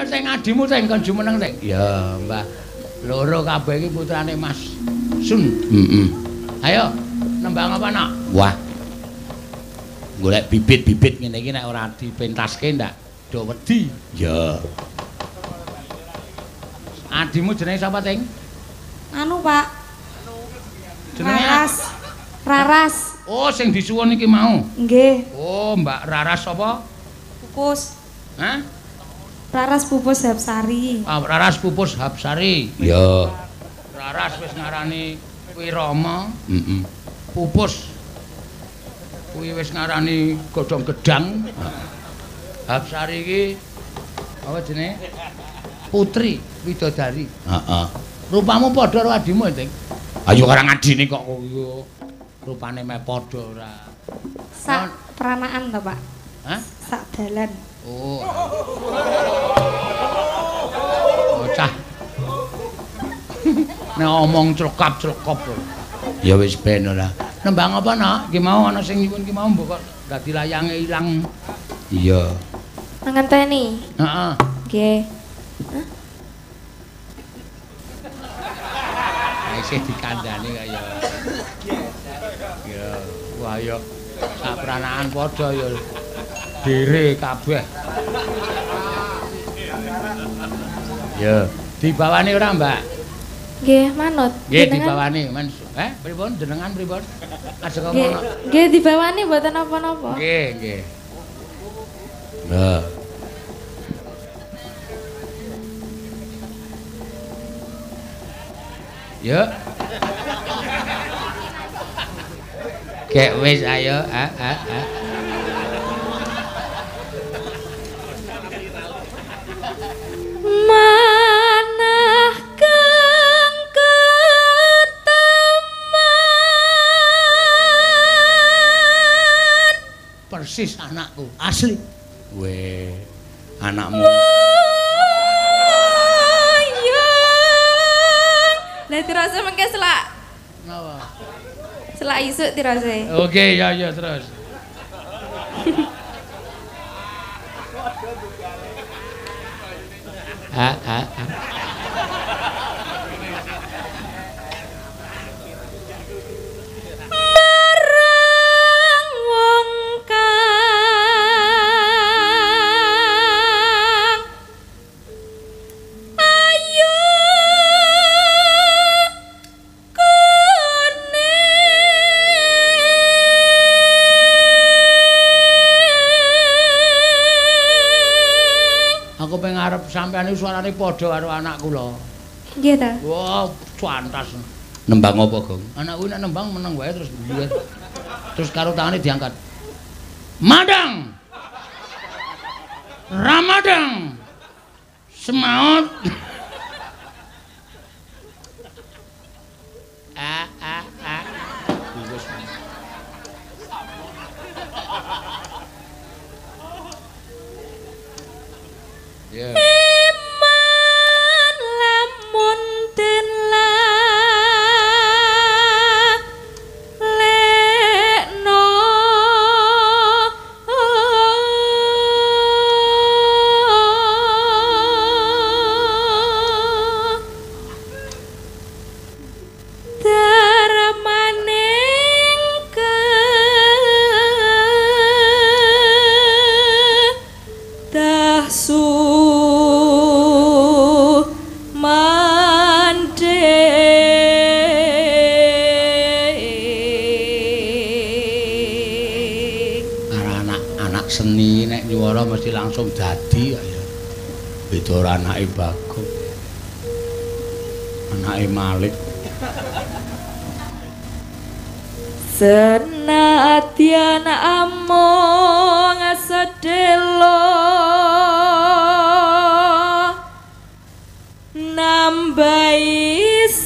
sing adimu sing kon jumeneng sing. Ya, Mbah. Loro kabeh iki putrane Mas Sun. Ayo, nembang apa nak? Wah. Golek bibit-bibit ngene iki nek ora dipentaske ndak do wedi. Ya. Adimu jenenge sapa, Ting? Anu, Pak. Jenenge Raras. Oh, sing disuwun iki mau. Nggih. Oh, Mbak Raras sapa? Pupus. Hah? Raras Pupus Hapsari. Ah, Raras Pupus Hapsari. Ya. Raras wis ngarani Wirama. Pupus kuwi wis ngarani godhong gedang. Hapsari iki apa jenenge? Putri Widodari. Heeh. Rupamu padha karo adimu, Ting. Ayo karang adine kok kowe. Rupane meh padha ora. Sak peranaan to, Pak? Hah? Sak dalan. Oh. Bocah. Nek omong crekap-crekop. Ya wis ben ora. Nembang apa, Nak? Ki mau ana sing nyuwun ki mau mbok kok dadi layange ilang. Iya. Ngenteni. Heeh. Nggih. Isih dikandani kaya. Ya, wah ya sapranaan padha ya. Dere kabeh. Ya, dibawani ora, Mbak? Nggih, manut. Nggih, dibawani. Pripun jenengan pripun? Ajeng ngono. Nggih, dibawani mboten napa-napa. Nggih, nggih. Lah. Yuk. Kek wis ayo, Manah kang keteman. Persis anakku, asli. Weh, anakmu. Lah tirase mengke selak. Napa? Selak isuk tirase. Oke, ya terus. Marang wong kang ayu Aku pengen ngarep sampean iki suarane padha karo anakku lho. Nggih ta? Wah, cuantas. Nembang apa, Gong? Anakku nek nembang meneng wae terus dhuwur. Terus karo tangane diangkat. Madang. Ramadang. Semaut. Yeah. Iman lamun den lekno darmaning dahsu seni nek nyuwara mesti langsung dadi ya. Beda ora anake Bagong. Anake Malik. Senadyan amung sedelo nambahi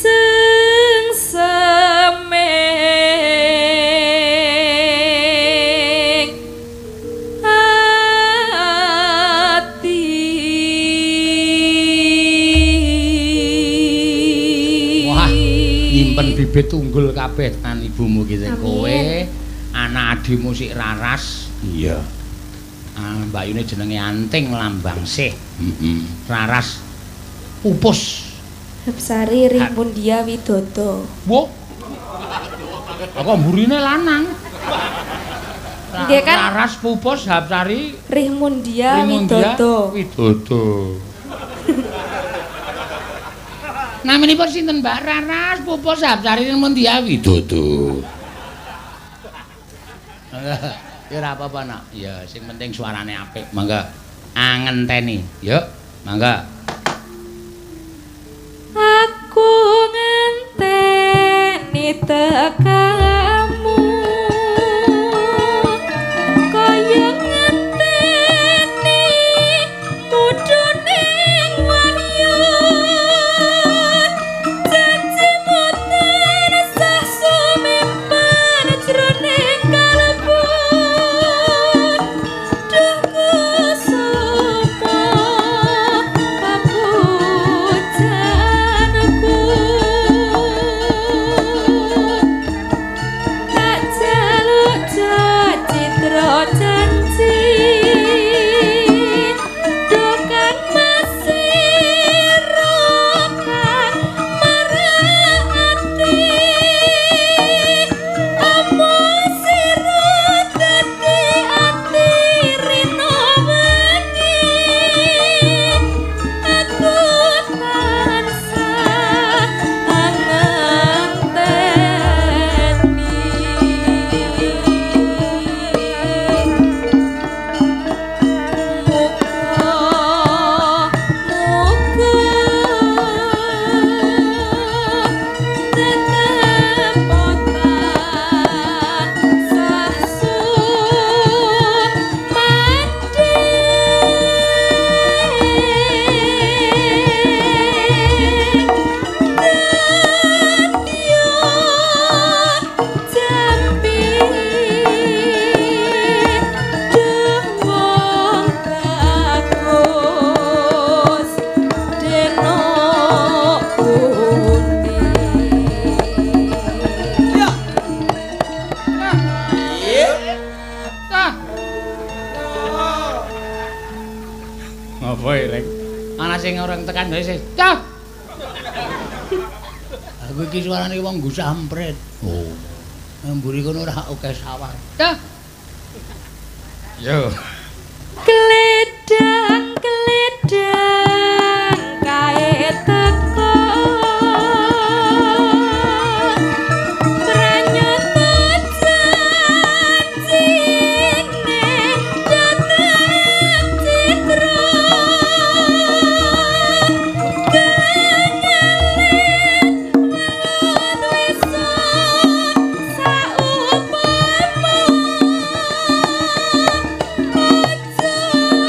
bibit unggul kabeh tenan ibumu ki sing kowe, anak adimu sik Raras. Iya. Mbayune jenenge Anting Lambangsih. Raras Pupus. Hapsari Rihmundia Widodo. Wo. Kok mburine lanang. Nggih kan Raras Pupus Hapsari Rihmundia Widodo. Naminipun sinten Mbak? Raras Pupus Hapsari Rihmundia Widodo. Ya ora apa-apa nak. Ya sing penting suarane apik. Mangga angenteni. Yuk, mangga. Aku ngenteni tekamu kaya ngenteni mudhuning wahyun janjimu tansah sumimpan jroning kalbu duh kusuma kapujanku tak jaluk citra janji dokang masira kang merati amung sira dadi ati rino wengi aku tansah Apa Rek? Ana sing orang tekan wae sih. Cah. Aku iki suarane wong nggo sampret. Oh. Mburi kono ora akeh sawah. Cah. Yo. Gledang kae teko pranyata janjine dateng citra saupama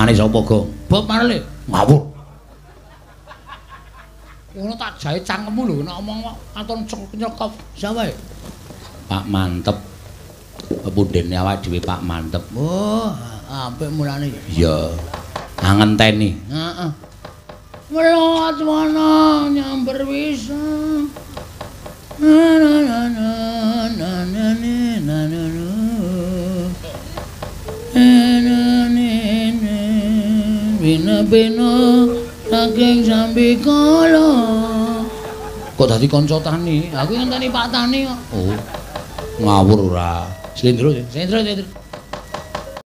Jenengane sapa, Gong? Bob Marley. Ngawur. Ngono tak jahe cangkemmu lho nek omong kok aton nyekop sapa e? Pak Mantep. Pepundhene awake dhewe Pak Mantep. Oh, apik mulane. Iya. Ngenteni. Heeh. Melot wana nyamber wisa. Na na na na na na na na. Bina-bina saking sambi kala. Kok dadi kanca tani? Aku ngenteni Pak Tani kok. Oh. Ngawur ora. Slendro. Sentro.